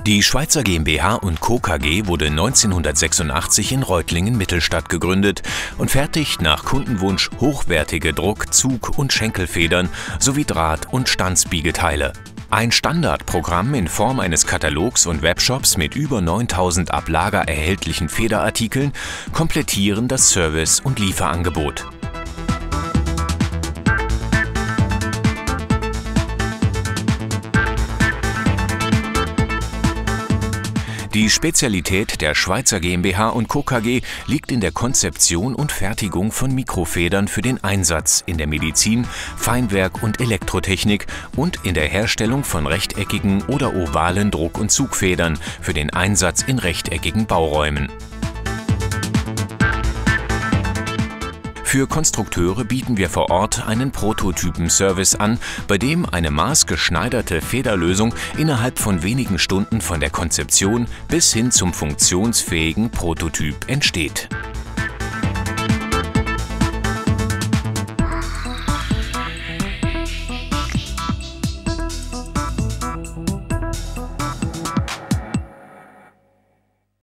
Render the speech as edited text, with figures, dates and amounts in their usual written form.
Die Schweizer GmbH & Co. KG wurde 1986 in Reutlingen-Mittelstadt gegründet und fertigt nach Kundenwunsch hochwertige Druck-, Zug- und Schenkelfedern sowie Draht- und Stanzbiegeteile. Ein Standardprogramm in Form eines Katalogs und Webshops mit über 9000 ab Lager erhältlichen Federartikeln komplettieren das Service- und Lieferangebot. Die Spezialität der Schweizer GmbH & Co. KG liegt in der Konzeption und Fertigung von Mikrofedern für den Einsatz in der Medizin, Feinwerk und Elektrotechnik und in der Herstellung von rechteckigen oder ovalen Druck- und Zugfedern für den Einsatz in rechteckigen Bauräumen. Für Konstrukteure bieten wir vor Ort einen Prototypen-Service an, bei dem eine maßgeschneiderte Federlösung innerhalb von wenigen Stunden von der Konzeption bis hin zum funktionsfähigen Prototyp entsteht.